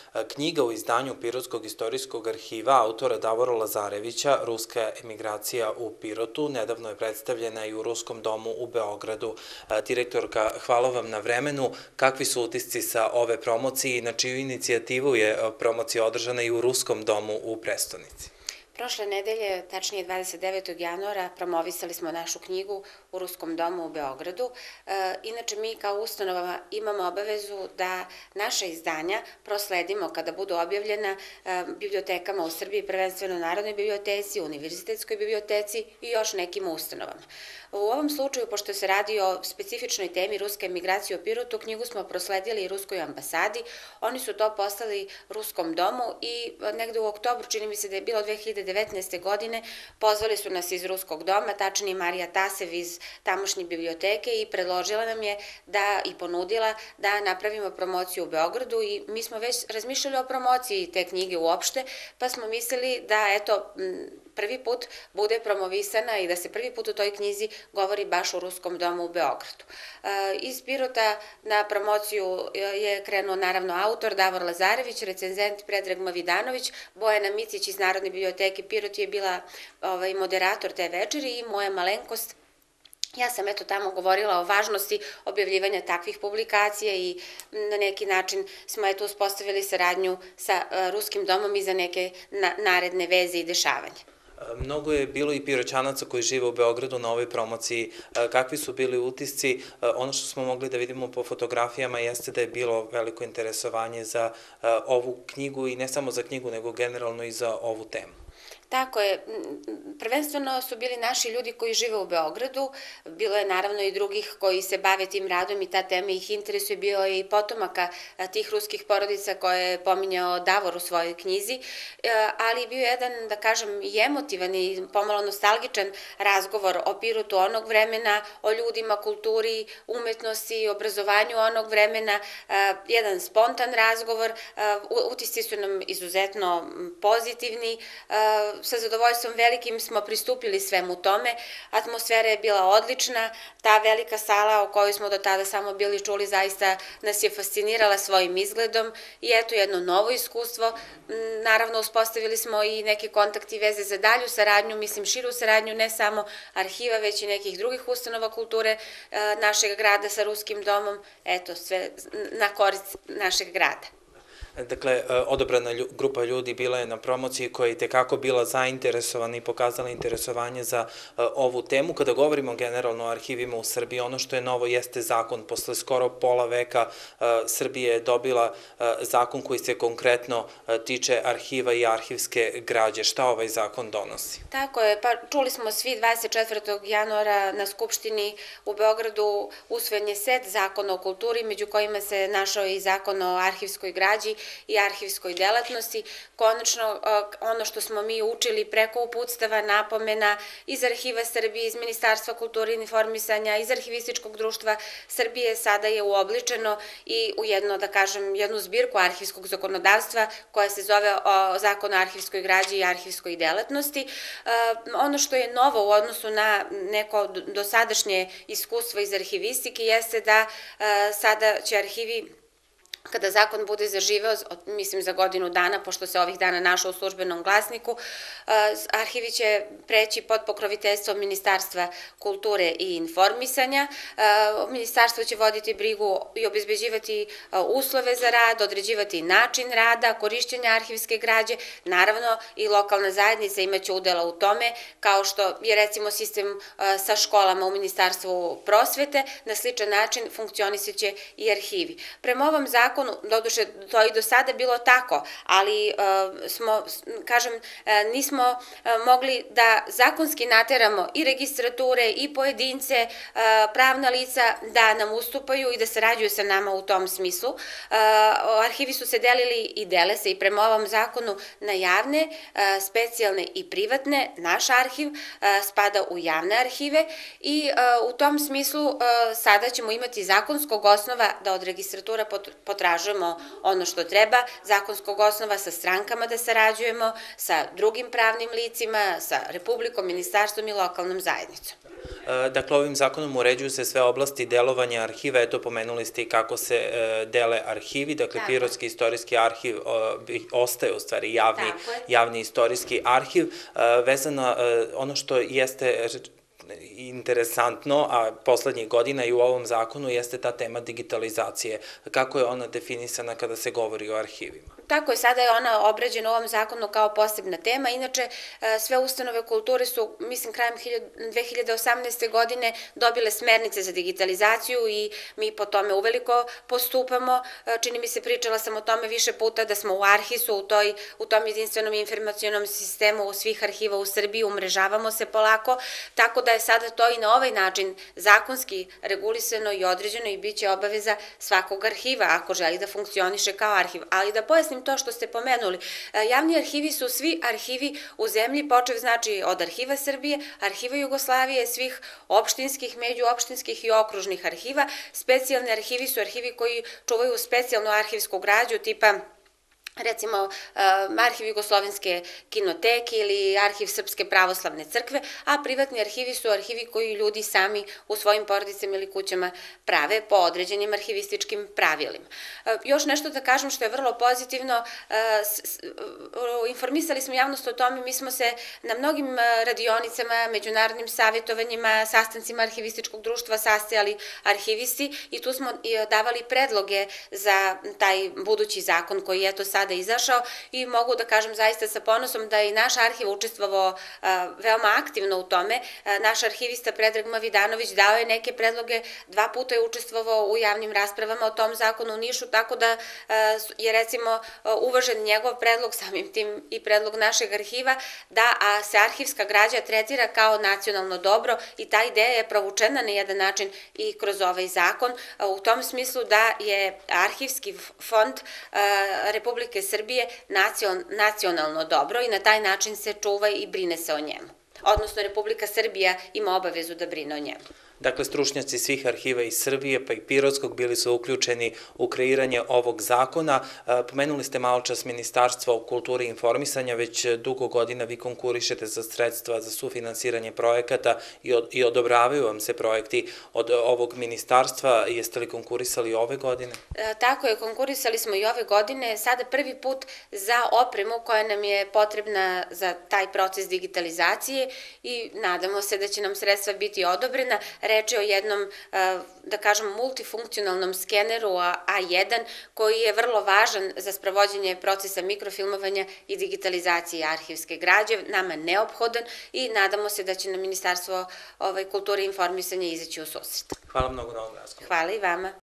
Knjiga u izdanju Pirotskog istorijskog arhiva autora Davora Lazarevića, Ruska emigracija u Pirotu, nedavno je predstavljena i u Ruskom domu u Beogradu. Direktorka, hvala vam na vremenu. Kakvi su utisci sa ove promocije i na čiju inicijativu je promocija održana i u Ruskom domu u prestonici? Prošle nedelje, tačnije 29. januara, promovisali smo našu knjigu u Ruskom domu u Beogradu. Inače, mi kao ustanova imamo obavezu da naša izdanja prosledimo kada budu objavljena bibliotekama u Srbiji, prvenstveno Narodnoj biblioteci, Univerzitetskoj biblioteci i još nekim ustanovama. U ovom slučaju, pošto se radi o specifičnoj temi Ruske emigracije u Pirotu, knjigu smo prosledili i Ruskoj ambasadi. Oni su to poslali Ruskom domu i negde u oktobru, čini mi se da je bilo 2019. godine, pozvali su nas iz Ruskog doma, tačnije Marija Tasev iz tamošnje biblioteke i predložila nam je i ponudila da napravimo promociju u Beogradu i mi smo već razmišljali o promociji te knjige uopšte, pa smo mislili da eto, prvi put bude promovisana i da se prvi put u toj knjizi govori baš u Ruskom domu u Beogradu. Iz Pirota na promociju je krenuo naravno autor Davor Lazarević, recenzent Predrag Mavidanović, Bojana Micić iz Narodne biblioteke Pirot je bila moderator te večeri i moja malenkost. Ja sam eto tamo govorila o važnosti objavljivanja takvih publikacija i na neki način smo eto uspostavili saradnju sa Ruskim domom i za neke naredne veze i dešavanja. Mnogo je bilo i Piroćanaca koji žive u Beogradu na ovoj promociji. Kakvi su bili utisci? Ono što smo mogli da vidimo po fotografijama jeste da je bilo veliko interesovanje za ovu knjigu i ne samo za knjigu, nego generalno i za ovu temu. Tako je, prvenstveno su bili naši ljudi koji žive u Beogradu, bilo je naravno i drugih koji se bave tim radom i ta tema ih interesuje, bio je i potomaka tih ruskih porodica koje je pominjao Davor u svojoj knjizi, ali bio je jedan, da kažem, i emotivan i pomalo nostalgičan razgovor o Pirotu onog vremena, o ljudima, kulturi, umetnosti, obrazovanju onog vremena, jedan spontan razgovor, utisci su nam izuzetno pozitivni, sa zadovoljstvom velikim smo pristupili svemu tome, atmosfera je bila odlična, ta velika sala o kojoj smo do tada samo bili čuli zaista nas je fascinirala svojim izgledom i eto jedno novo iskustvo, naravno uspostavili smo i neke kontakte i veze za dalju saradnju, mislim širu saradnju ne samo arhiva već i nekih drugih ustanova kulture našeg grada sa Ruskim domom, eto sve na korist našeg grada. Dakle, odabrana grupa ljudi bila je na promociji koja je itekako bila zainteresovana i pokazala interesovanje za ovu temu. Kada govorimo generalno o arhivima u Srbiji, ono što je novo jeste zakon. Posle skoro pola veka Srbija je dobila zakon koji se konkretno tiče arhiva i arhivske građe. Šta ovaj zakon donosi? Tako je, pa čuli smo svi 24. januara na Skupštini u Beogradu usvojen je set zakona o kulturi, među kojima se našao i zakon o arhivskoj građi i arhivskoj delatnosti. Konačno, ono što smo mi učili preko uputstava, napomena iz Arhiva Srbije, iz Ministarstva kulture i informisanja, iz Arhivističkog društva Srbije, sada je uobličeno i u jedno, da kažem, jednu zbirku arhivskog zakonodavstva koja se zove Zakon o arhivskoj građi i arhivskoj delatnosti. Ono što je novo u odnosu na neko dosadašnje iskustvo iz arhivistike jeste da sada će arhivi, kada zakon bude zaživeo, mislim za godinu dana, pošto se ovih dana našao u službenom glasniku, arhivi će preći pod pokroviteljstvo Ministarstva kulture i informisanja. Ministarstvo će voditi brigu i obezbeđivati uslove za rad, određivati način rada, korišćenja arhivske građe, naravno i lokalna zajednica imaće udela u tome, kao što je recimo sistem sa školama u Ministarstvu prosvete, na sličan način funkcionisaće i arhivi. Prema ovom zakonu, doduše to i do sada bilo tako, ali nismo mogli da zakonski nateramo i registrature i pojedince, pravna lica da nam ustupaju i da sarađuju sa nama u tom smislu. Arhivi su se delili i dele se i prema ovom zakonu na javne, specijalne i privatne. Naš arhiv spada u javne arhive i u tom smislu sada ćemo imati zakonskog osnova da od registratura potražujemo ono što treba, zakonskog osnova sa strankama da sarađujemo, sa drugim pravnim licima, sa Republikom, ministarstvom i lokalnom zajednicom. Dakle, ovim zakonom uređuju se sve oblasti delovanja arhiva, eto pomenuli ste i kako se dele arhivi, dakle Pirotski istorijski arhiv ostaje u stvari javni istorijski arhiv, vezano ono što jeste interesantno, a poslednjih godina i u ovom zakonu jeste ta tema digitalizacije. Kako je ona definisana kada se govori o arhivima? Tako je, sada je ona obrađena u ovom zakonu kao posebna tema. Inače, sve ustanove kulture su, mislim, krajem 2018. godine dobile smernice za digitalizaciju i mi po tome uveliko postupamo. Čini mi se, pričala sam o tome više puta da smo u Arhisu, u tom jedinstvenom informacionom sistemu svih arhiva u Srbiji, umrežavamo se polako, tako da je sada to i na ovaj način zakonski regulisano i određeno i bit će obaveza svakog arhiva ako želi da funkcioniše kao arhiv. Ali da pojasnim to što ste pomenuli, javni arhivi su svi arhivi u zemlji, počev znači od Arhiva Srbije, Arhiva Jugoslavije, svih opštinskih, međuopštinskih i okružnih arhiva. Specijalni arhivi su arhivi koji čuvaju specijalnu arhivsku građu tipa recimo Arhiv Jugoslovenske kinoteke ili Arhiv Srpske pravoslavne crkve, a privatni arhivi su arhivi koji ljudi sami u svojim porodicama ili kućama prave po određenim arhivističkim pravilima. Još nešto da kažem što je vrlo pozitivno, informisali smo javnost o tome, mi smo se na mnogim radionicama, međunarodnim savjetovanjima, sastancima arhivističkog društva sastajali arhivisti i tu smo davali predloge za taj budući zakon koji je to sada izašao i mogu da kažem zaista sa ponosom da je i naš arhiv učestvovao veoma aktivno u tome. Naš arhivista Predrag Mavidanović dao je neke predloge, 2 puta je učestvovao u javnim raspravama o tom zakonu u Nišu, tako da je recimo uvažen njegov predlog, samim tim i predlog našeg arhiva, da se arhivska građa tretira kao nacionalno dobro i ta ideja je provučena na jedan način i kroz ovaj zakon, u tom smislu da je arhivski fond Republike Srbije nacionalno dobro i na taj način se čuva i brine se o njemu. Odnosno, Republika Srbija ima obavezu da brine o njemu. Dakle, stručnjaci svih arhiva iz Srbije pa i Pirotskog bili su uključeni u kreiranje ovog zakona. Pomenuli ste malo čas Ministarstvo kulture i informisanja, već dugo godina vi konkurišete za sredstva za sufinansiranje projekata i odobravaju vam se projekti od ovog ministarstva. Jeste li konkurisali ove godine? Tako je, konkurisali smo i ove godine, sada prvi put za opremu koja nam je potrebna za taj proces digitalizacije i nadamo se da će nam sredstva biti odobrena. Reč je o jednom, da kažem, multifunkcionalnom skeneru A1 koji je vrlo važan za sprovođenje procesa mikrofilmovanja i digitalizacije arhivske građe, nama neophodan i nadamo se da će nam Ministarstvo kulture i informisanja izaći u susret. Hvala mnogo na ovom razgovoru. Hvala i vama.